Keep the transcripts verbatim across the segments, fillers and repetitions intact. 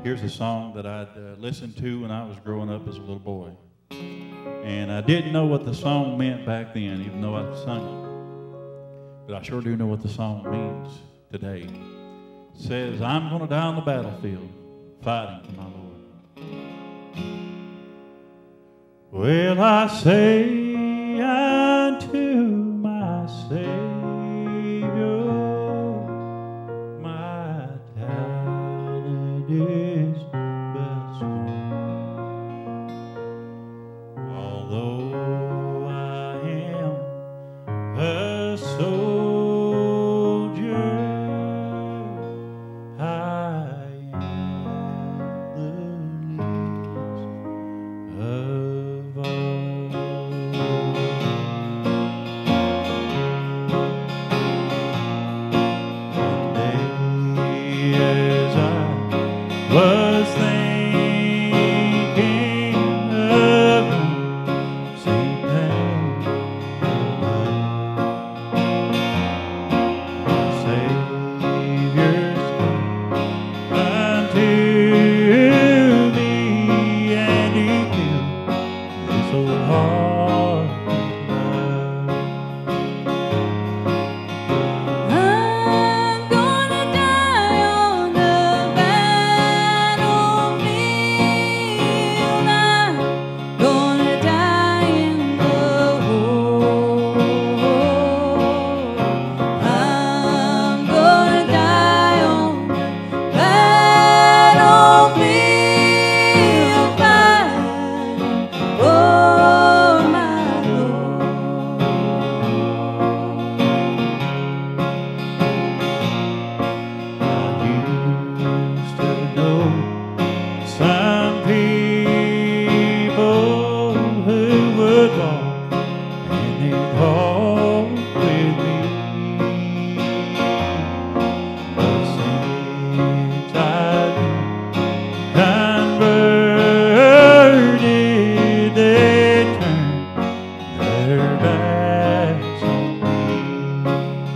Here's a song that I'd uh, listened to when I was growing up as a little boy. And I didn't know what the song meant back then, even though I'd sung it. But I sure do know what the song means today. It says, I'm going to die on the battlefield fighting for my Lord. Well, I say unto my Savior, my talent is but small. Although I am a soldier, I am the least of all. One day as I was thinking of Saint Savior spoke unto me, and He filled this old heart with love. I'm gonna die on the battlefield. I'm gonna die in the war. I'm gonna die on the battlefield, fighting for my Lord. I used to know some people who would walk and they'd walk with me. But since I've been converted, they turn their backs on me.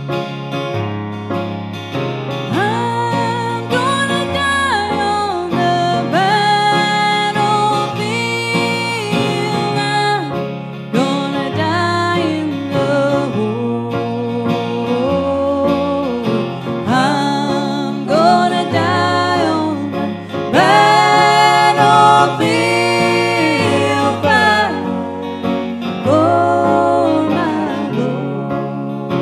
I'm gonna die on the battlefield. I'm gonna die in the war. I'm gonna die on the battlefield, fighting for my Lord.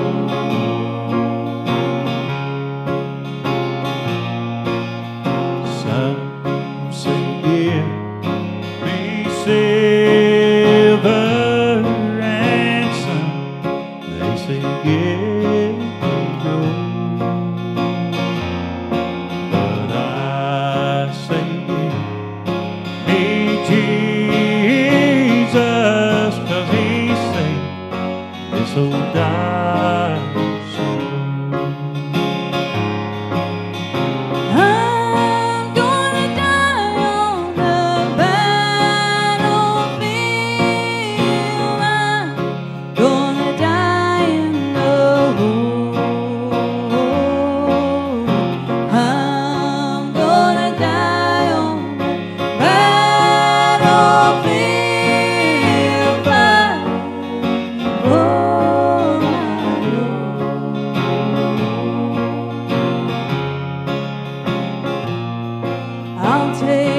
Some say give me silver, and some they say give me gold. But I say give me Jesus, 'cause He saved this old dying soul. I'm gonna die on the battlefield. I'm gonna die in the war. I'm gonna die on the battlefield, fighting for my Lord. I'll take